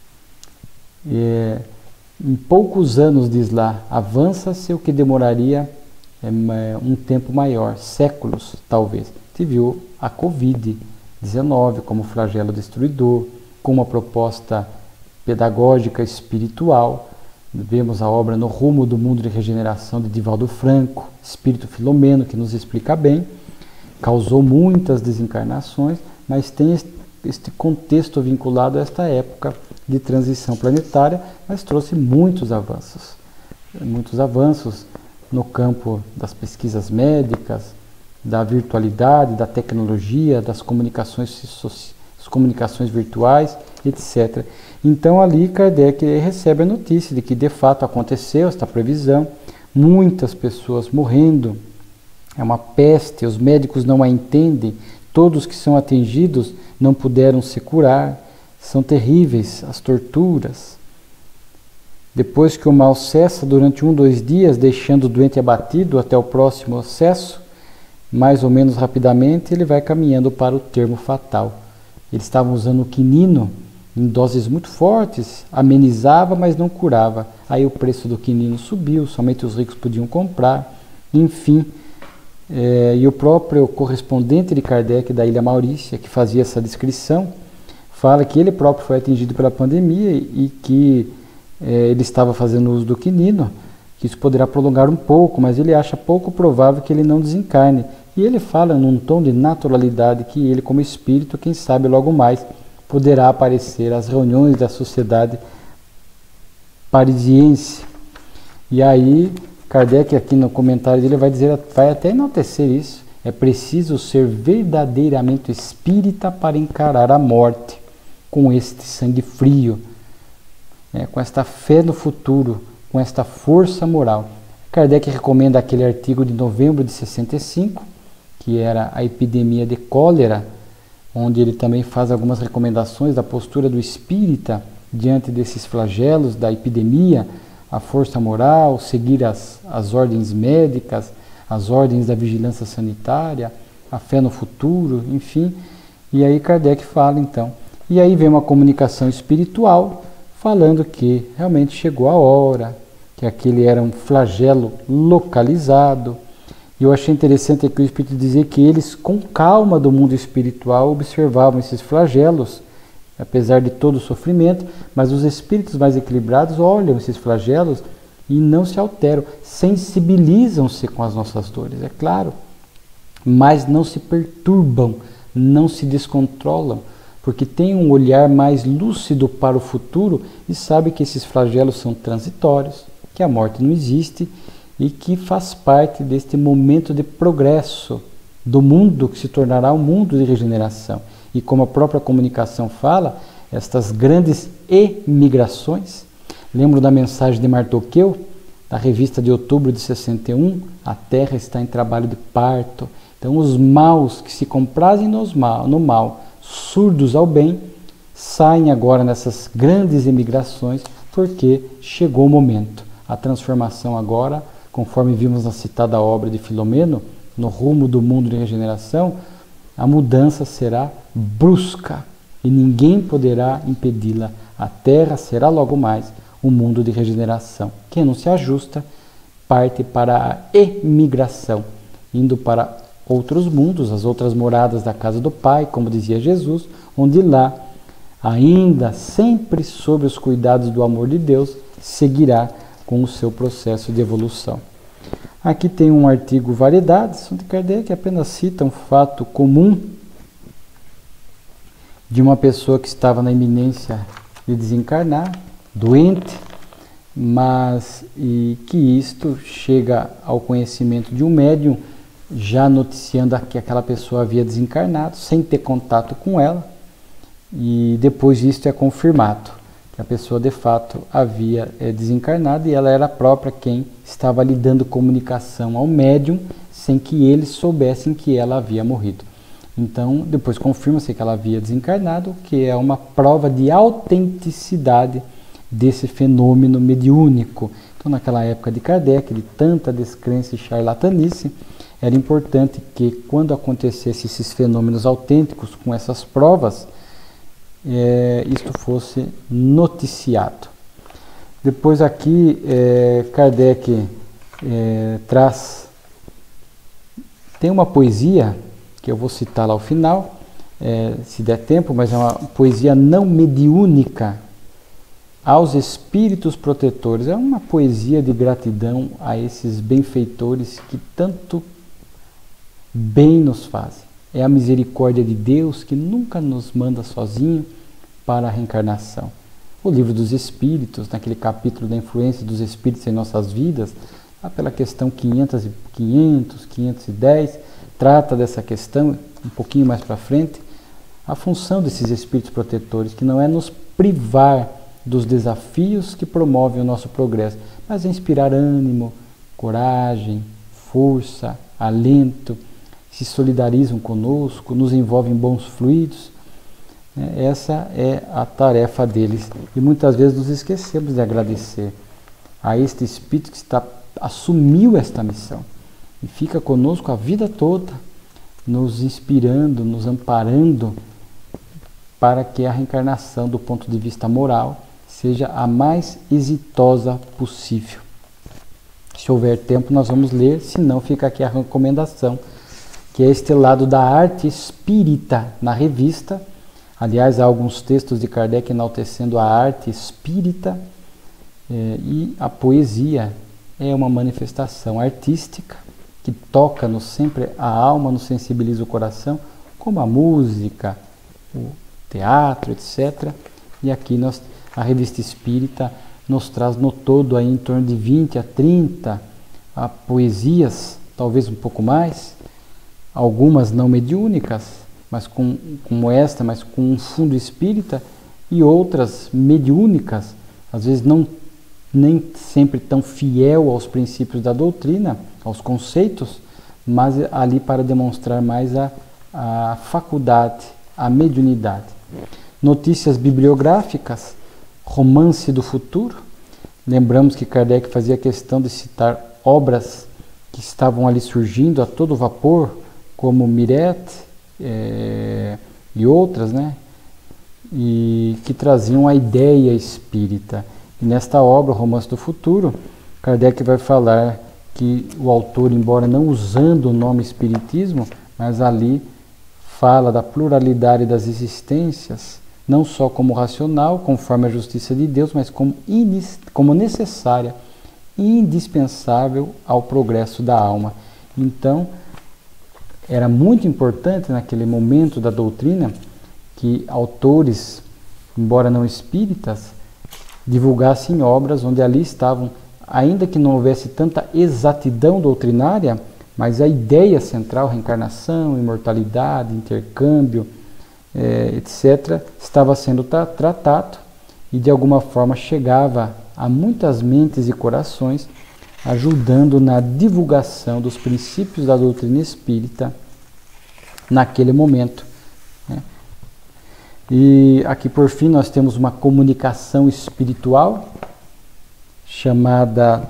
A: é, em poucos anos, diz lá, avança-se o que demoraria é, um tempo maior, séculos talvez. Se viu a covid dezenove como flagelo destruidor, com uma proposta pedagógica espiritual. Vemos a obra No Rumo do Mundo de Regeneração de Divaldo Franco, Espírito Filomeno, que nos explica bem, causou muitas desencarnações, mas tem este contexto vinculado a esta época de transição planetária, mas trouxe muitos avanços, muitos avanços no campo das pesquisas médicas, da virtualidade, da tecnologia, das comunicações sociais, as comunicações virtuais, etcétera. Então ali Kardec recebe a notícia de que de fato aconteceu esta previsão, muitas pessoas morrendo, é uma peste, os médicos não a entendem, todos que são atingidos não puderam se curar, são terríveis as torturas. Depois que o mal cessa durante um, dois dias, deixando o doente abatido até o próximo acesso, mais ou menos rapidamente ele vai caminhando para o termo fatal. Eles estavam usando o quinino em doses muito fortes, amenizava, mas não curava. Aí o preço do quinino subiu, somente os ricos podiam comprar, enfim. É, e o próprio correspondente de Kardec da Ilha Maurícia, que fazia essa descrição, fala que ele próprio foi atingido pela pandemia e que é, ele estava fazendo uso do quinino, que isso poderá prolongar um pouco, mas ele acha pouco provável que ele não desencarne. E ele fala num tom de naturalidade que ele, como espírito, quem sabe logo mais, poderá aparecer às reuniões da sociedade parisiense. E aí, Kardec, aqui no comentário dele, vai dizer, vai até enaltecer isso. É preciso ser verdadeiramente espírita para encarar a morte com este sangue frio, né, com esta fé no futuro, com esta força moral. Kardec recomenda aquele artigo de novembro de sessenta e cinco, que era a epidemia de cólera, onde ele também faz algumas recomendações da postura do espírita diante desses flagelos da epidemia, a força moral, seguir as, as ordens médicas, as ordens da vigilância sanitária, a fé no futuro, enfim. E aí Kardec fala então. E aí vem uma comunicação espiritual falando que realmente chegou a hora, que aquele era um flagelo localizado. E eu achei interessante aqui o Espírito dizer que eles, com calma do mundo espiritual, observavam esses flagelos, apesar de todo o sofrimento, mas os espíritos mais equilibrados olham esses flagelos e não se alteram, sensibilizam-se com as nossas dores, é claro, mas não se perturbam, não se descontrolam, porque têm um olhar mais lúcido para o futuro e sabem que esses flagelos são transitórios, que a morte não existe e que faz parte deste momento de progresso do mundo que se tornará um mundo de regeneração. E como a própria comunicação fala, estas grandes emigrações, lembro da mensagem de Mardoqueu, da revista de outubro de sessenta e um, a terra está em trabalho de parto. Então os maus que se comprazem nos mal, no mal, surdos ao bem, saem agora nessas grandes emigrações, porque chegou o momento. A transformação agora, conforme vimos na citada obra de Filomeno, no rumo do mundo de regeneração, a mudança será brusca e ninguém poderá impedi-la. A Terra será logo mais um mundo de regeneração. Quem não se ajusta parte para a emigração, indo para outros mundos, as outras moradas da casa do Pai, como dizia Jesus, onde lá, ainda sempre sob os cuidados do amor de Deus, seguirá com o seu processo de evolução. Aqui tem um artigo Variedades, onde Kardec apenas cita um fato comum de uma pessoa que estava na iminência de desencarnar, doente, mas e que isto chega ao conhecimento de um médium, já noticiando que aquela pessoa havia desencarnado, sem ter contato com ela, e depois isto é confirmado, que a pessoa de fato havia é, desencarnado e ela era a própria quem estava lhe dando comunicação ao médium, sem que eles soubessem que ela havia morrido. Então, depois confirma-se que ela havia desencarnado, o que é uma prova de autenticidade desse fenômeno mediúnico. Então, naquela época de Kardec, de tanta descrença e charlatanice, era importante que, quando acontecessem esses fenômenos autênticos, com essas provas, é, isto fosse noticiado. Depois aqui, é, Kardec é, traz, tem uma poesia, que eu vou citar lá ao final, é, se der tempo, mas é uma poesia não mediúnica aos espíritos protetores. É uma poesia de gratidão a esses benfeitores que tanto bem nos fazem. É a misericórdia de Deus que nunca nos manda sozinho para a reencarnação. O livro dos Espíritos, naquele capítulo da influência dos Espíritos em nossas vidas, lá pela questão quinhentos, quinhentos e dez, trata dessa questão, um pouquinho mais para frente, a função desses Espíritos protetores, que não é nos privar dos desafios que promovem o nosso progresso, mas é inspirar ânimo, coragem, força, alento, se solidarizam conosco, nos envolvem em bons fluidos. Essa é a tarefa deles. E muitas vezes nos esquecemos de agradecer a este Espírito que está, assumiu esta missão e fica conosco a vida toda, nos inspirando, nos amparando, para que a reencarnação, do ponto de vista moral, seja a mais exitosa possível. Se houver tempo, nós vamos ler, se não, fica aqui a recomendação, que é este lado da arte espírita na revista. Aliás, há alguns textos de Kardec enaltecendo a arte espírita, É, e a poesia é uma manifestação artística que toca-nos sempre a alma, nos sensibiliza o coração, como a música, o teatro, etcétera. E aqui nós, a Revista Espírita nos traz no todo aí em torno de vinte a trinta a poesias, talvez um pouco mais, algumas não mediúnicas, mas com, como esta, mas com um fundo espírita, e outras mediúnicas, às vezes não nem sempre tão fiel aos princípios da doutrina, aos conceitos, mas ali para demonstrar mais a, a faculdade, a mediunidade. Notícias bibliográficas, Romance do Futuro. Lembramos que Kardec fazia questão de citar obras que estavam ali surgindo a todo vapor, como Miret é, e outras, né? E que traziam a ideia espírita. E nesta obra, Romance do Futuro, Kardec vai falar que o autor, embora não usando o nome Espiritismo, mas ali fala da pluralidade das existências, não só como racional, conforme a justiça de Deus, mas como, como necessária, indispensável ao progresso da alma. Então, era muito importante naquele momento da doutrina que autores, embora não espíritas, divulgassem obras onde ali estavam, ainda que não houvesse tanta exatidão doutrinária, mas a ideia central, reencarnação, imortalidade, intercâmbio, eh, etcétera, estava sendo tra tratado e de alguma forma chegava a muitas mentes e corações, ajudando na divulgação dos princípios da doutrina espírita naquele momento. Né? E aqui por fim nós temos uma comunicação espiritual chamada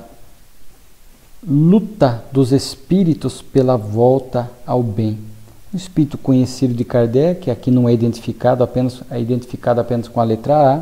A: Luta dos Espíritos pela Volta ao Bem. Um espírito conhecido de Kardec, aqui não é identificado, apenas, é identificado apenas com a letra A,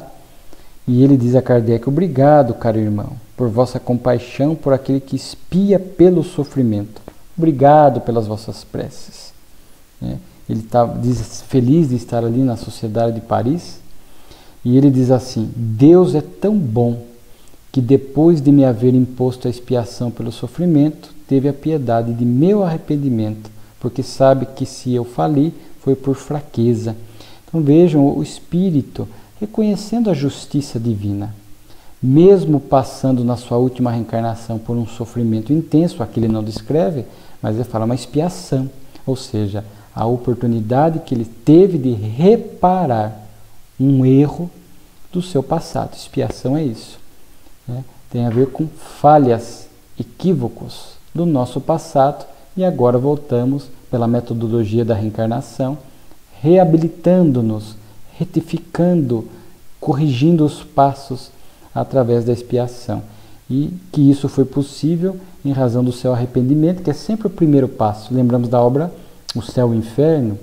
A: e ele diz a Kardec: obrigado, caro irmão, por vossa compaixão por aquele que espia pelo sofrimento. Obrigado pelas vossas preces. É, ele está feliz de estar ali na Sociedade de Paris, e ele diz assim: Deus é tão bom que depois de me haver imposto a expiação pelo sofrimento, teve a piedade de meu arrependimento, porque sabe que se eu fali, foi por fraqueza. Então vejam o espírito reconhecendo a justiça divina, mesmo passando na sua última reencarnação por um sofrimento intenso, aqui ele não descreve, mas ele fala uma expiação, ou seja, a oportunidade que ele teve de reparar um erro do seu passado. Expiação é isso. Né? Tem a ver com falhas, equívocos do nosso passado, e agora voltamos pela metodologia da reencarnação, reabilitando-nos, retificando, corrigindo os passos através da expiação. E que isso foi possível em razão do seu arrependimento, que é sempre o primeiro passo. Lembramos da obra O Céu e o Inferno,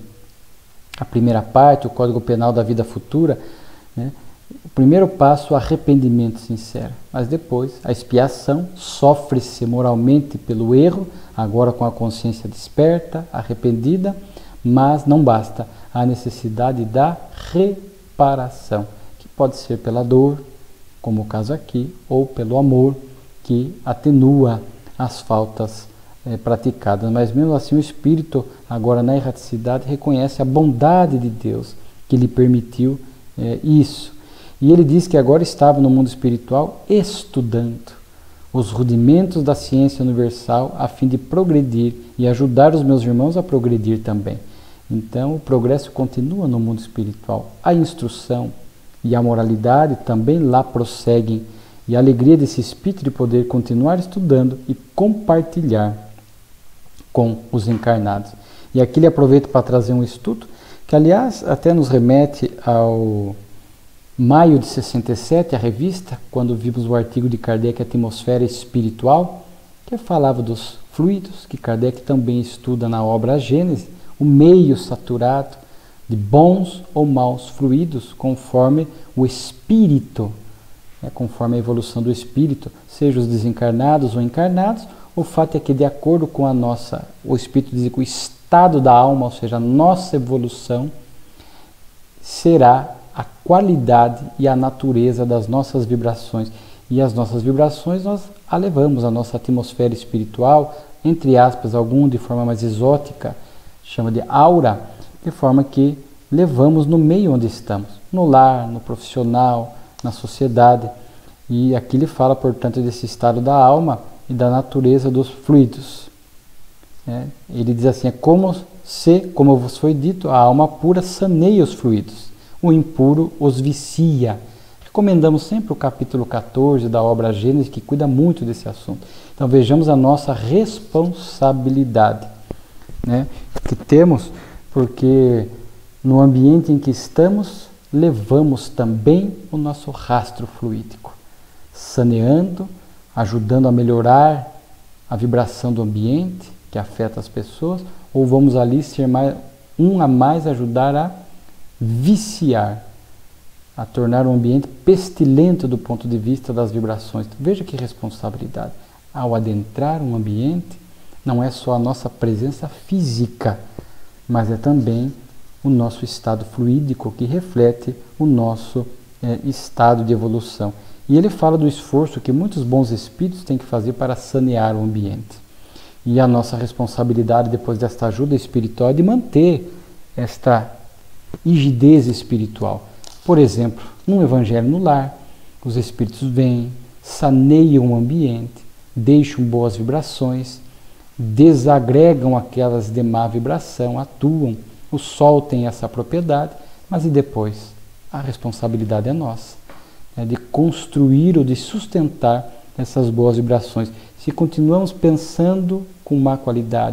A: a primeira parte, o Código Penal da Vida Futura, né? O primeiro passo, o arrependimento sincero, mas depois a expiação, sofre-se moralmente pelo erro, agora com a consciência desperta, arrependida, mas não basta, há necessidade da reparação, que pode ser pela dor, como o caso aqui, ou pelo amor, que atenua as faltas é, praticadas, mas mesmo assim o espírito, agora na erraticidade, reconhece a bondade de Deus, que lhe permitiu é, isso. E ele diz que agora estava no mundo espiritual estudando os rudimentos da ciência universal a fim de progredir e ajudar os meus irmãos a progredir também. Então o progresso continua no mundo espiritual. A instrução e a moralidade também lá prosseguem, e a alegria desse espírito de poder continuar estudando e compartilhar com os encarnados. E aqui ele aproveita para trazer um estudo que, aliás, até nos remete ao maio de sessenta e sete, a revista, quando vimos o artigo de Kardec, Atmosfera Espiritual, que falava dos fluidos, que Kardec também estuda na obra A Gênese, o meio saturado de bons ou maus fluidos, conforme o espírito, né, conforme a evolução do espírito, seja os desencarnados ou encarnados. O fato é que, de acordo com a nossa, o espírito diz que o estado da alma, ou seja, a nossa evolução, será a qualidade e a natureza das nossas vibrações. E as nossas vibrações nós a levamos, a nossa atmosfera espiritual, entre aspas, algum de forma mais exótica, chama de aura, de forma que levamos no meio onde estamos, no lar, no profissional, na sociedade. E aqui ele fala, portanto, desse estado da alma e da natureza dos fluidos. É, ele diz assim, é como se, como vos foi dito, a alma pura saneia os fluidos, o impuro os vicia. Recomendamos sempre o capítulo quatorze da obra Gênesis, que cuida muito desse assunto. Então vejamos a nossa responsabilidade, né, que temos, porque no ambiente em que estamos, levamos também o nosso rastro fluídico, saneando, ajudando a melhorar a vibração do ambiente, que afeta as pessoas, ou vamos ali ser mais, um a mais ajudar a viciar, a tornar o ambiente pestilento do ponto de vista das vibrações. Então, veja que responsabilidade. Ao adentrar um ambiente, não é só a nossa presença física, mas é também o nosso estado fluídico que reflete o nosso é, estado de evolução. E ele fala do esforço que muitos bons espíritos têm que fazer para sanear o ambiente. E a nossa responsabilidade depois desta ajuda espiritual é de manter esta rigidez espiritual. Por exemplo, num evangelho no lar, os espíritos vêm, saneiam o ambiente, deixam boas vibrações, desagregam aquelas de má vibração, atuam. O sol tem essa propriedade, mas e depois? A responsabilidade é nossa, é de construir ou de sustentar essas boas vibrações. Se continuamos pensando com má qualidade,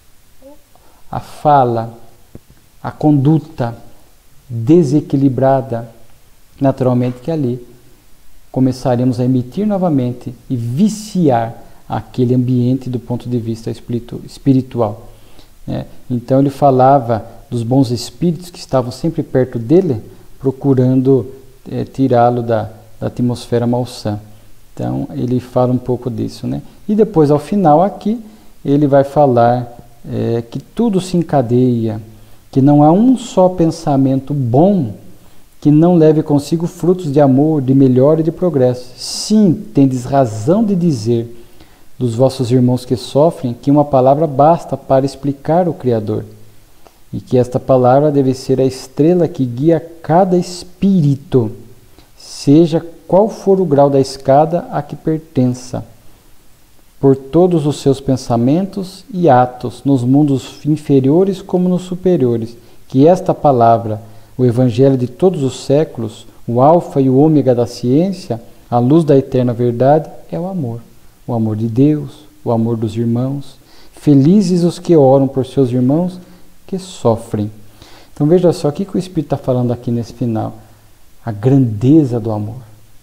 A: a fala, a conduta desequilibrada, naturalmente que ali começaremos a emitir novamente e viciar aquele ambiente do ponto de vista espiritual. É, então ele falava dos bons espíritos que estavam sempre perto dele, procurando é, tirá-lo da, da atmosfera malsã. Então ele fala um pouco disso, né? E depois, ao final aqui, ele vai falar é, que tudo se encadeia, que não há um só pensamento bom que não leve consigo frutos de amor, de melhora e de progresso. Sim, tendes razão de dizer dos vossos irmãos que sofrem que uma palavra basta para explicar o Criador, e que esta palavra deve ser a estrela que guia cada espírito, seja qual for o grau da escada a que pertença, por todos os seus pensamentos e atos, nos mundos inferiores como nos superiores, que esta palavra, o Evangelho de todos os séculos, o alfa e o ômega da ciência, a luz da eterna verdade, é o amor. O amor de Deus, o amor dos irmãos. Felizes os que oram por seus irmãos que sofrem. Então veja só o que, que o Espírito está falando aqui nesse final. A grandeza do amor.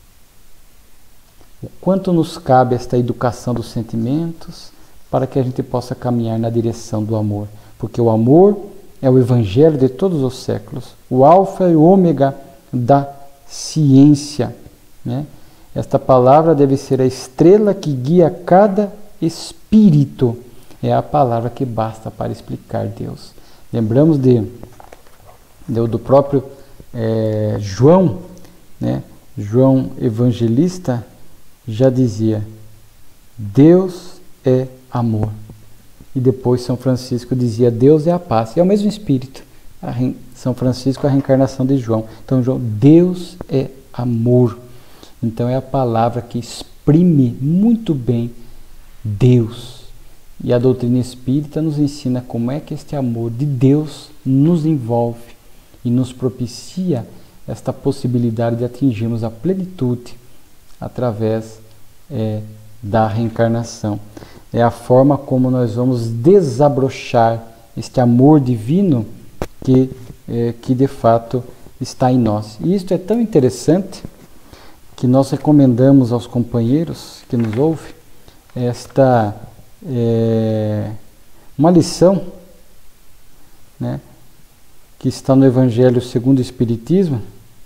A: O quanto nos cabe esta educação dos sentimentos para que a gente possa caminhar na direção do amor. Porque o amor é o Evangelho de todos os séculos. O alfa e o ômega da ciência, né? Esta palavra deve ser a estrela que guia cada espírito. É a palavra que basta para explicar Deus. Lembramos de, de do próprio é, João, né? João Evangelista já dizia, Deus é amor. E depois São Francisco dizia, Deus é a paz. É o mesmo Espírito. A re... São Francisco é a reencarnação de João. Então, João, Deus é amor. Então é a palavra que exprime muito bem Deus. E a doutrina espírita nos ensina como é que este amor de Deus nos envolve e nos propicia esta possibilidade de atingirmos a plenitude através é, da reencarnação. É a forma como nós vamos desabrochar este amor divino que, é, que de fato está em nós. E isto é tão interessante que nós recomendamos aos companheiros que nos ouvem esta é, uma lição, né, que está no Evangelho segundo o Espiritismo,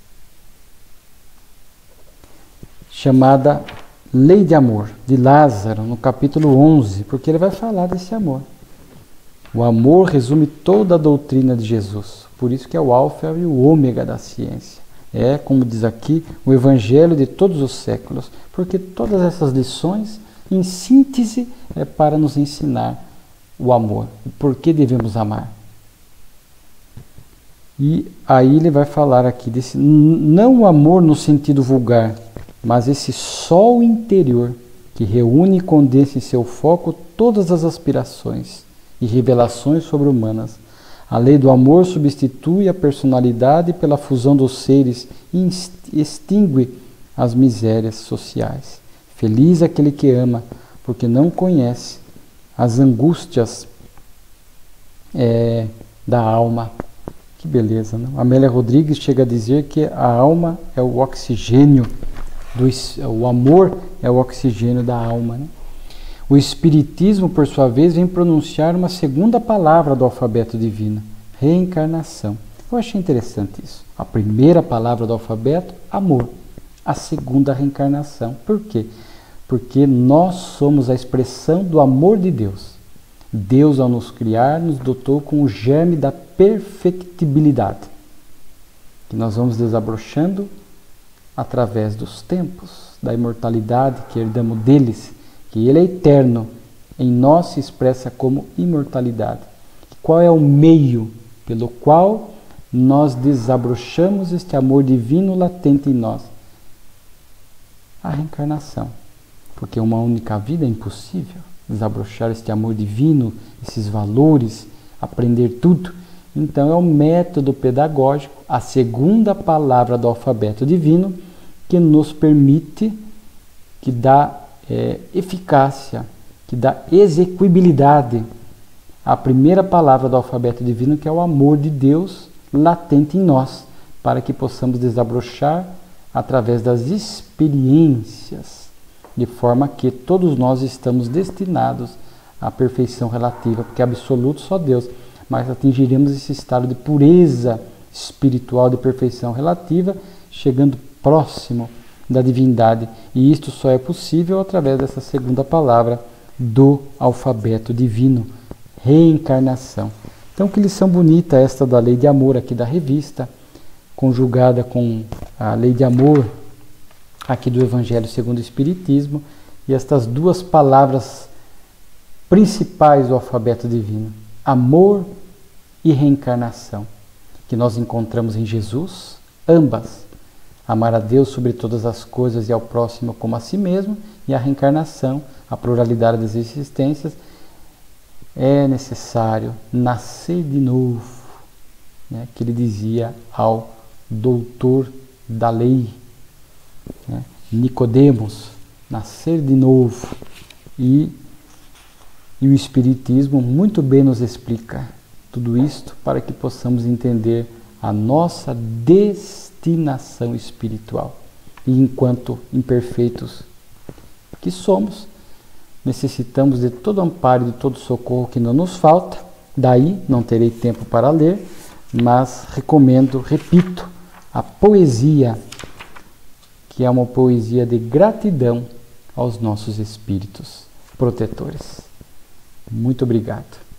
A: chamada Lei de Amor, de Lázaro, no capítulo onze, porque ele vai falar desse amor. O amor resume toda a doutrina de Jesus, por isso que é o alfa e o ômega da ciência. É, como diz aqui, o evangelho de todos os séculos, porque todas essas lições, em síntese, é para nos ensinar o amor, o porquê devemos amar. E aí ele vai falar aqui desse, não o amor no sentido vulgar, mas esse sol interior que reúne e condensa em seu foco todas as aspirações e revelações sobre-humanas. A lei do amor substitui a personalidade pela fusão dos seres e extingue as misérias sociais. Feliz aquele que ama, porque não conhece as angústias é, da alma. Que beleza, não? Amélia Rodrigues chega a dizer que a alma é o oxigênio, do, o amor é o oxigênio da alma, né? O Espiritismo, por sua vez, vem pronunciar uma segunda palavra do alfabeto divino, reencarnação. Eu achei interessante isso. A primeira palavra do alfabeto, amor. A segunda, reencarnação. Por quê? Porque nós somos a expressão do amor de Deus. Deus, ao nos criar, nos dotou com o germe da perfectibilidade, que nós vamos desabrochando através dos tempos, da imortalidade que herdamos deles, que Ele é eterno, em nós se expressa como imortalidade. Qual é o meio pelo qual nós desabrochamos este amor divino latente em nós? A reencarnação. Porque uma única vida é impossível desabrochar este amor divino, esses valores, aprender tudo. Então é o método pedagógico, a segunda palavra do alfabeto divino, que nos permite, que dá é, eficácia, que dá execuibilidade à primeira palavra do alfabeto divino, que é o amor de Deus latente em nós, para que possamos desabrochar através das experiências, de forma que todos nós estamos destinados à perfeição relativa, porque é absoluto só Deus, mas atingiremos esse estado de pureza espiritual, de perfeição relativa, chegando próximo da divindade, e isto só é possível através dessa segunda palavra do alfabeto divino, reencarnação. Então, que lição bonita esta da lei de amor aqui da revista, conjugada com a lei de amor aqui do Evangelho segundo o Espiritismo, e estas duas palavras principais do alfabeto divino, amor e reencarnação, que nós encontramos em Jesus, ambas, amar a Deus sobre todas as coisas e ao próximo como a si mesmo, e a reencarnação, a pluralidade das existências, é necessário nascer de novo, né, que ele dizia ao doutor da lei, né, Nicodemos, nascer de novo. E, e o Espiritismo muito bem nos explica tudo isto para que possamos entender a nossa destinação espiritual. E enquanto imperfeitos que somos, necessitamos de todo amparo e de todo socorro que não nos falta. Daí não terei tempo para ler, mas recomendo, repito, a poesia, que é uma poesia de gratidão aos nossos espíritos protetores. Muito obrigado.